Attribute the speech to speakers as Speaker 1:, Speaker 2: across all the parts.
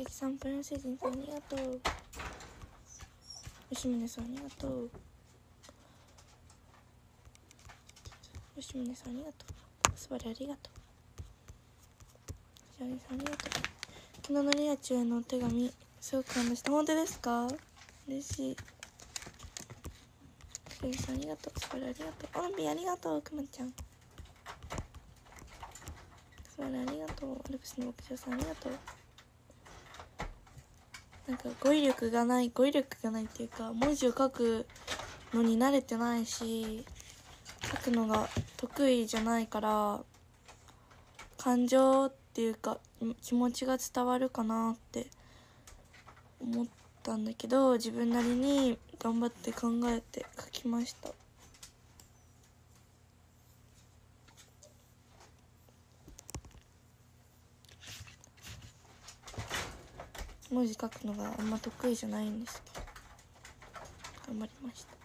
Speaker 1: きさん、プリンセスさんありがとう。吉宗さんありがとう。吉宗さんありがとう。すばりありがとう。吉宗さんありがとう。昨日のリアチュへのお手紙すごく感動した。本当ですか？嬉しい。吉宗さんありがとう。すばりありがとう。オロビありがとう。くまちゃんすばりありがとう。アルプスの牧場さんありがとう。なんか語彙力がないっていうか、文字を書くのに慣れてないし、書くのが得意じゃないから、感情っていうか気持ちが伝わるかなって思ったんだけど、自分なりに頑張って考えて書きました。文字書くのがあんま得意じゃないんですけど、頑張りました。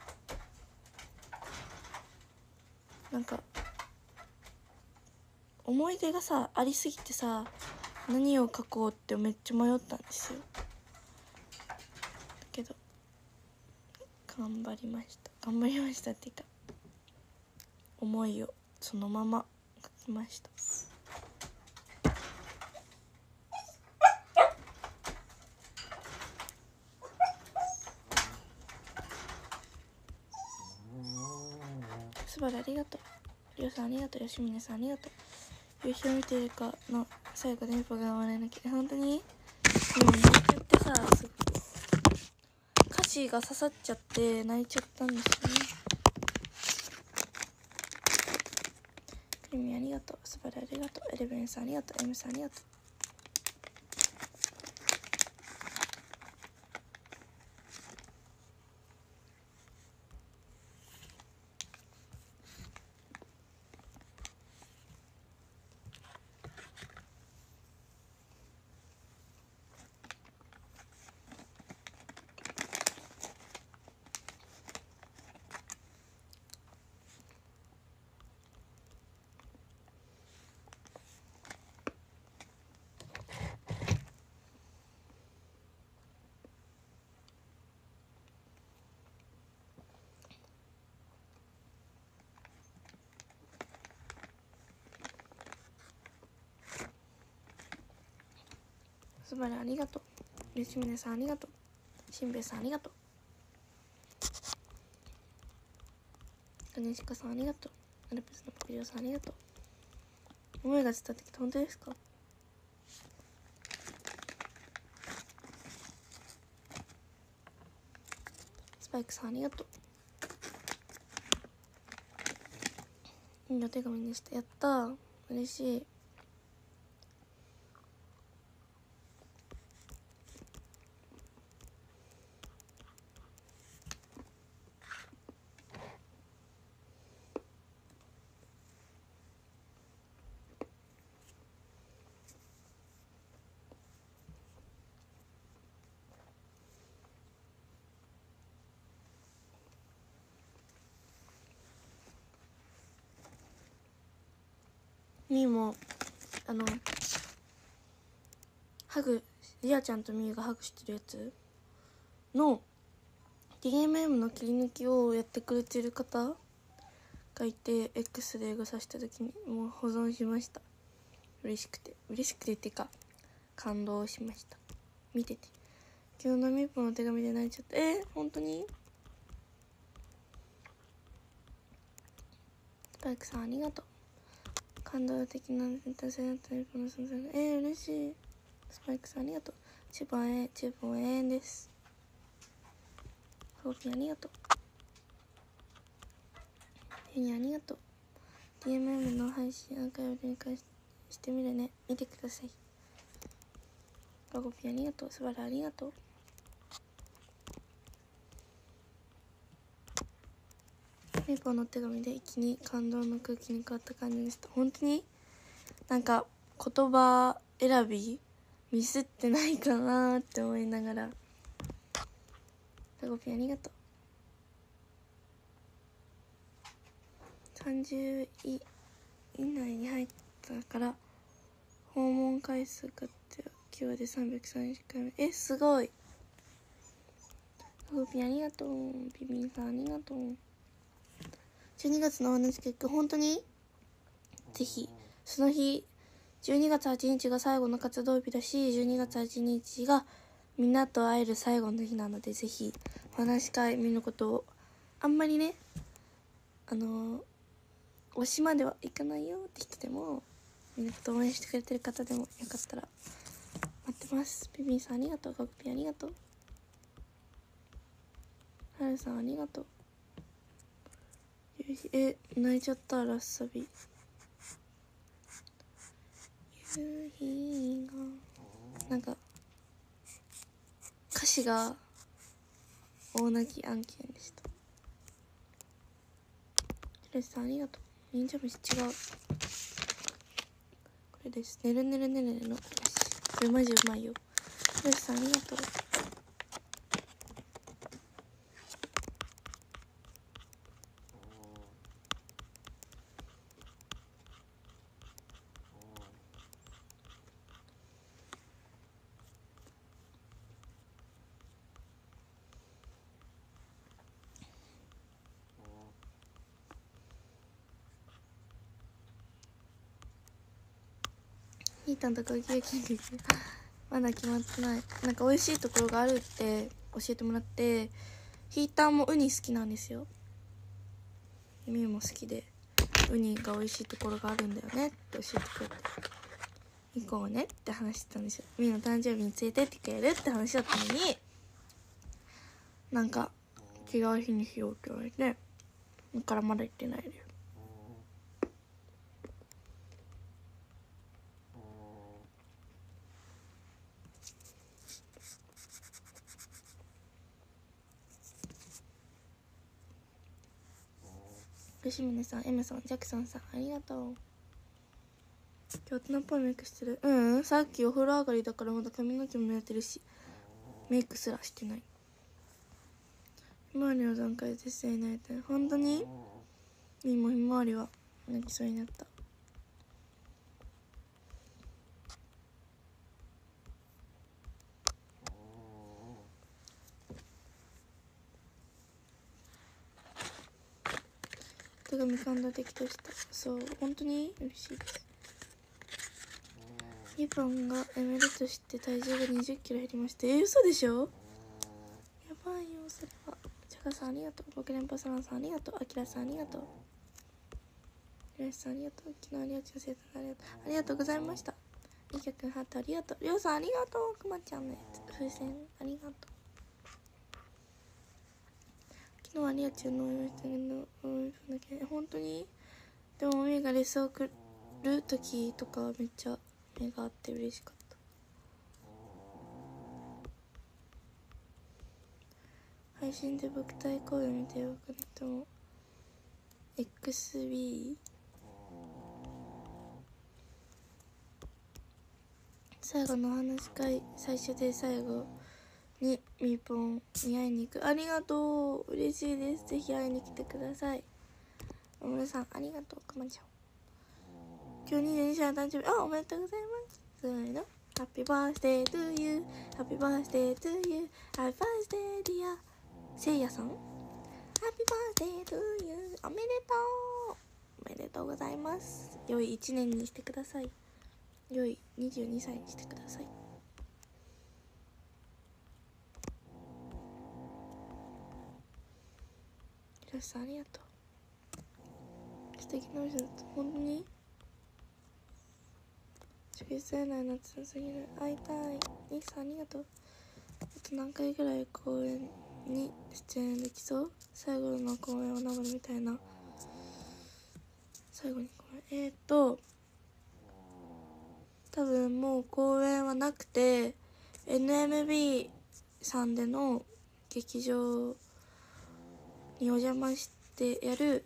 Speaker 1: なんか思い出がさありすぎてさ、何を書こうってめっちゃ迷ったんですよ。だけど頑張りましたっていうか、思いをそのまま書きました。すばらありがとう。りょうさんありがとう。吉宗さんありがとう。夕日を見ているかの最後電波が生まれなきゃ。本当にでも泣いちゃってさ、歌詞が刺さっちゃって泣いちゃったんですよね。クリミありがとう。すばらありがとう。エレベンさんありがとう。エムさんありがとう。すばらありがとう。吉宗さんありがとう。しんべヱさんありがとう。金近さんありがとう。アルプスの牧場さんありがとう。思いが伝わってきた。本当ですか？スパイクさんありがとう。いいお手紙でした。やったー、嬉しい。みーもハグ、リアちゃんとみーがハグしてるやつの DMM の切り抜きをやってくれてる方がいて、 X でエゴさした時にもう保存しました。嬉しくてっていうか感動しました。見てて、昨日のみーぽんの手紙で泣いちゃった。本当に？スパイクさんありがとう。感動的な達成だったみーぽんの存在が嬉しい。スパイクさんありがとう。チューボン永遠です。ホーピーありがとう。ユニありがとう。 DMM の配信アーカイブで見返してみるね。見てください。ガゴピーありがとう。スバラありがとう。みーぽんの手紙で一気に感動の空気に変わった感じでした。本当になんか言葉選びミスってないかなって思いながら。ガゴピーありがとう。30位以内に入ったから訪問回数がって今日で330回目。すごい。グーピーありがとう。ビビンさんありがとう。12月のお話結局本当にぜひその日12月8日が最後の活動日だし、12月8日がみんなと会える最後の日なので、ぜひお話し会見ることを、あんまりね推しまではいかないよって人でも、みんなこと応援してくれてる方でもよかったら待ってます。ビビンさんありがとう。ガグピーありがとう。はるさんありがとう。泣いちゃったラッサビ。夕日がなんか歌詞が大泣き案件でした。ひろしさんありがとう。忍者飯違う、これです。ねるねるねるねるのこれマジうまいよ。ひろしさんありがとう。ヒータンとかウキウキまだ決まってない。なんか美味しいところがあるって教えてもらって、ヒーターもウニ好きなんですよ。ミュも好きで、ウニが美味しいところがあるんだよねって教えてくれて、行こうねって話してたんですよ。ミュの誕生日に連れてってくれるって話だったのに、なんか違う日にしようって言われて、だからまだ行ってないです。吉宗さん、エムさん、ジャクソンさんありがとう。今日大人っぽいメイクしてる。さっきお風呂上がりだからまだ髪の毛も濡れてるし、メイクすらしてない。ひまわりの段階で絶対泣いてる。本当にみもひまわりは泣きそうになった。手紙感動的でした。そう、本当に嬉しいです。リボンがやめるとして体重が20キロ減りました。嘘でしょ。やばいよそれは。チャカさんありがとう。僕連覇サランさんありがとう。アキラさんありがとう。ひろしさんありがとう。昨日ありがとう。生徒さんありがとう。ありがとうございました。みきゃくんハートありがとう。りょうさんありがとう。くまちゃんのやつ風船ありがとう。昨日はリアチューのお祝いしたけど、本当にでもみがレッスン送る時とかめっちゃ目があって嬉しかった。配信で僕対抗で見てよくなっても XB 最後のお話し会最初で最後にみーぽんに会いに行く。ありがとう、嬉しいです。ぜひ会いに来てください。小村さんありがとう。くまちゃん今日22歳の誕生日、おめでとうございます。せーの、ハッピーバースデートゥーユー、ハッピーバースデートゥーユー、ハッピーバースデーディアせいやさん、ハッピーバースデートゥーユー、おめでとう。おめでとうございます。良い1年にしてください。良い22歳にしてください。ひろしさんありがとう。素敵な人だった。本当に11歳内夏すぎる。会いたい。ニキさんありがとう。あと何回ぐらい公演に出演できそう。最後の公演を生みたいな。最後に公演多分もう公演はなくて NMB さんでの劇場にお邪魔してやる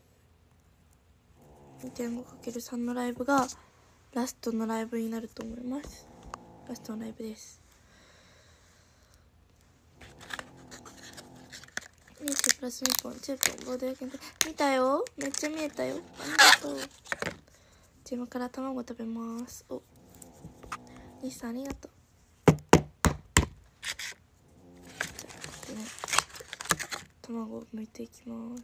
Speaker 1: 2.5×3 のライブがラストのライブになると思います。ラストのライブです。20プラス2本10本ボード焼き見たよ。めっちゃ見えたよ。ありがとう。自分から卵食べます。西さんありがとう。 卵を剥いていきます。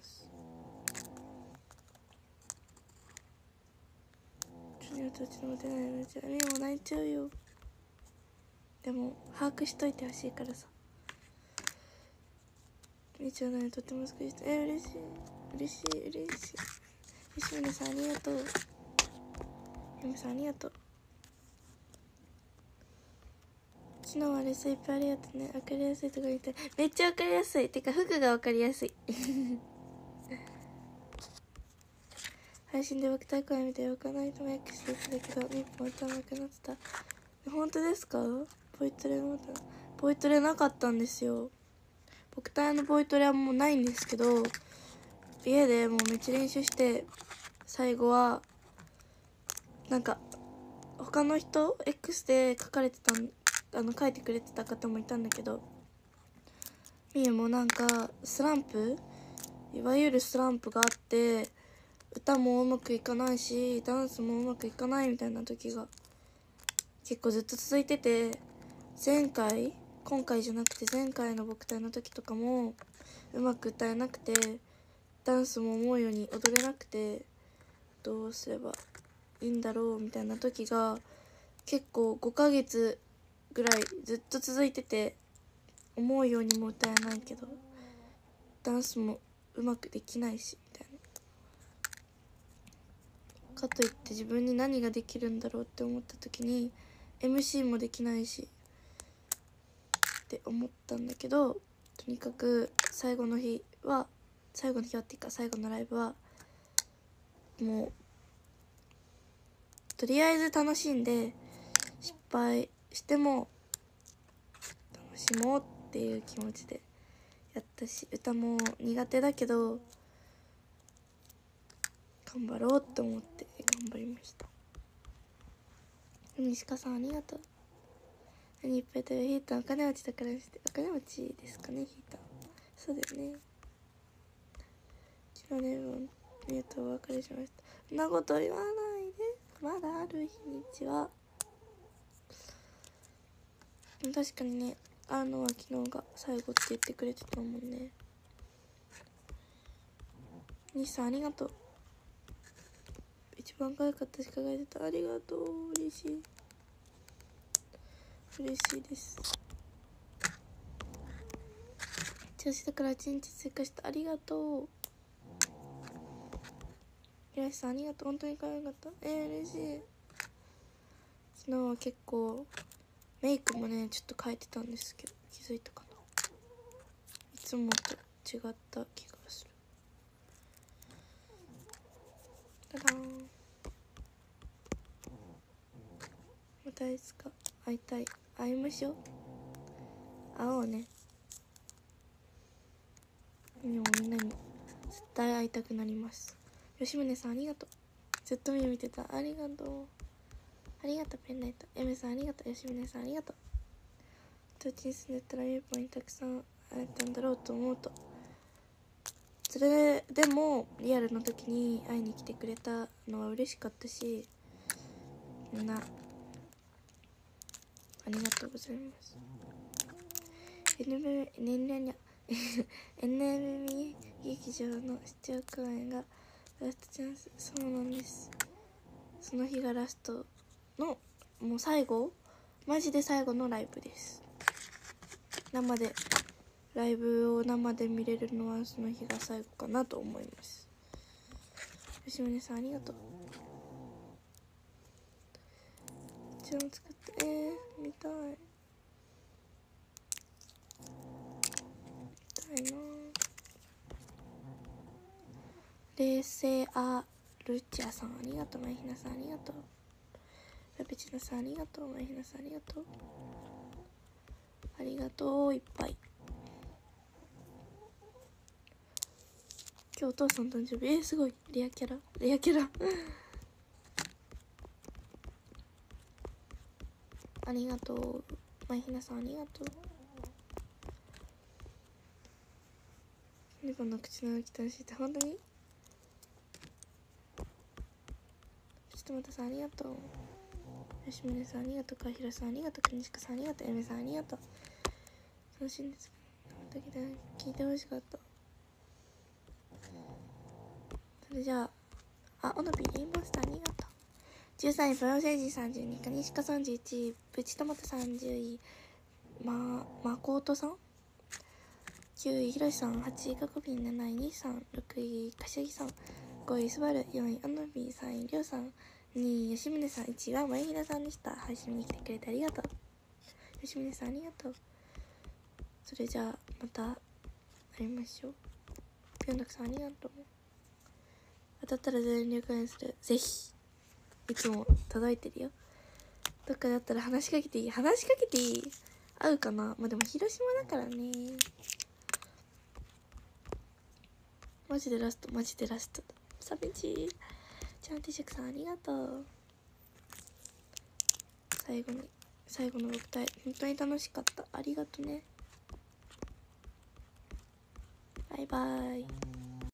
Speaker 1: うちにはどっちも出ないのじゃみーも泣いちゃうよ。でも把握しといてほしいからさ。みーちゃんのとっても好きでした。嬉しい嬉しい嬉しい。吉宗さんありがとう。ゆめさんありがとう。昨日はレスいっぱいありがとうね。分かりやすいところにいてめっちゃ分かりやすい。てか服が分かりやすい配信で僕大会見て他の人も訳してたけど日本歌わなくなってた。本当ですか？ボイトレのボイトレなかったんですよ。僕隊のボイトレはもうないんですけど、家でもうめっちゃ練習して、最後はなんか他の人 X で書かれてた書いてくれてた方もいたんだけど、みゆもなんかスランプ、いわゆるスランプがあって、歌もうまくいかないしダンスもうまくいかないみたいな時が結構ずっと続いてて、今回じゃなくて前回の僕隊の時とかもうまく歌えなくて、ダンスも思うように踊れなくて、どうすればいいんだろうみたいな時が結構5ヶ月ぐらいずっと続いてて、思うようにも歌えないけどダンスもうまくできないしみたいな。かといって自分に何ができるんだろうって思った時に MC もできないしって思ったんだけど、とにかく最後の日はっていうか最後のライブはもうとりあえず楽しんで、失敗しても楽しもうっていう気持ちでやったし、歌も苦手だけど頑張ろうと思って頑張りました。西川さんありがとう。何いっぱい食べヒーターお金持ちだからして、お金持ちですかねヒーター。そうだよね。昨日ねありがとうお別れしました。そんなこと言わないで、まだある日にちは。確かにね、会うのは昨日が最後って言ってくれてたもんね。西さんありがとう。一番可愛かったし輝いてた。ありがとう。嬉しいです。調子だから1日追加した。ありがとう。平石さんありがとう。本当に可愛かった。嬉しい。昨日は結構メイクもねちょっと変えてたんですけど、気づいたかな。いつもと違った気がする。ただーん。またいつか会いたい。会いましょう。会おうね。でもみんなに絶対会いたくなります。吉宗さんありがとう。ずっと見てた。ありがとう。ありがとうペンライト。エメさんありがとう。吉宗さんありがとう。どっちに住んでたらミューポにたくさん会えたんだろうと思うと、それでもリアルの時に会いに来てくれたのは嬉しかったし、みんなありがとうございます。NMB 劇場の視聴公演がラストチャンス。そうなんです。その日がラストのもう最後、マジで最後のライブです。生でライブを生で見れるのはその日が最後かなと思います。吉宗さんありがとう。一応作って見たいな。冷静ルチアさんありがとう。まいひなさんありがとう。ラペチナさんありがとう。まいひなさんありがとう。ありがとういっぱい。今日お父さん誕生日。すごいレアキャラありがとう。まいひなさんありがとう。猫の口の動き楽しいって本当に。ちょっとまたさんありがとう。吉宗さんありがとう。かひろさんありがとう。くにしかさんありがとう。えめさんありがとう。楽しいんですけど聞いてほしかった。 それじゃあ、オノビレインボースターありがとう。13位プロセージ32、カニシカ31位、プチトマト30位、マコートさん9位、ヒロシさん8位、カコピン7位、ニシさん6位、カシャギさん5位、スバル4位、アノビ3位、リョウさん2位、吉宗さん1位は前平さんでした。配信に来てくれてありがとう。吉宗さんありがとう。それじゃあまた会いましょう。ぴょんたくさんありがとう。当たったら全力応援する。ぜひ。いつも届いてるよ。どっかだったら話しかけていい？話しかけていい？会うかな？まあでも広島だからね。マジでラスト、マジでラスト。サビチちゃんティシャクさんありがとう。最後の6体本当に楽しかった。ありがとね。バイバイ。